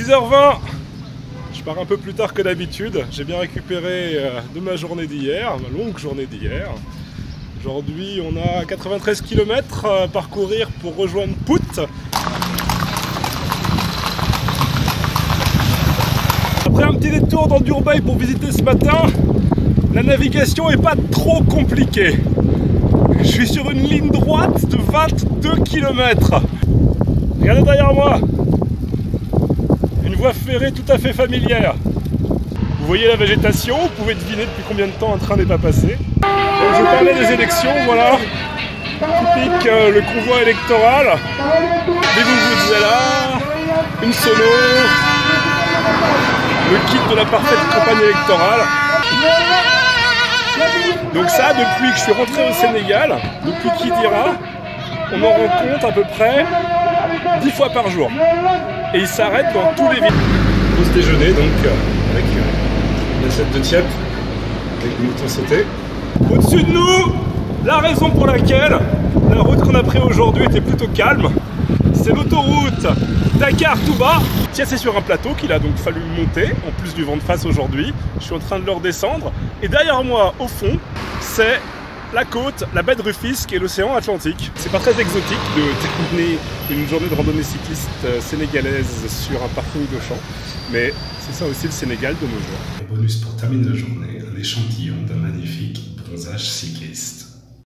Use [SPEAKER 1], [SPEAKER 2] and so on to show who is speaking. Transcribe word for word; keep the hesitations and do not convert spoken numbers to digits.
[SPEAKER 1] dix heures vingt. Je pars un peu plus tard que d'habitude. J'ai bien récupéré de ma journée d'hier, ma longue journée d'hier. Aujourd'hui, on a quatre-vingt-treize kilomètres à parcourir pour rejoindre Pout. Après un petit détour dans Durbaï pour visiter ce matin, la navigation n'est pas trop compliquée. Je suis sur une ligne droite de vingt-deux kilomètres. Regardez derrière moi. Une voie ferrée tout à fait familière. Vous voyez la végétation, vous pouvez deviner depuis combien de temps un train n'est pas passé. Donc je parlais des élections, voilà. Typique euh, le convoi électoral. Des vuvuzela, une sono, le kit de la parfaite campagne électorale. Donc ça, depuis que je suis rentré au Sénégal, depuis Kidira, on en rencontre à peu près dix fois par jour. Et ils s'arrêtent dans tous les villes. Pause déjeuner, donc avec une assiette de tiep, avec du mouton sauté. Au-dessus de nous, la raison pour laquelle la route qu'on a prise aujourd'hui était plutôt calme, c'est l'autoroute Dakar-Touba. Tiens, c'est sur un plateau qu'il a donc fallu monter, en plus du vent de face aujourd'hui. Je suis en train de le redescendre. Et derrière moi, au fond, c'est la côte, la baie de Rufisque et l'océan Atlantique. C'est pas très exotique de terminer une journée de randonnée cycliste sénégalaise sur un parking d'Auchan, mais c'est ça aussi le Sénégal de nos jours.
[SPEAKER 2] Et bonus pour terminer la journée, un échantillon d'un magnifique bronzage cycliste.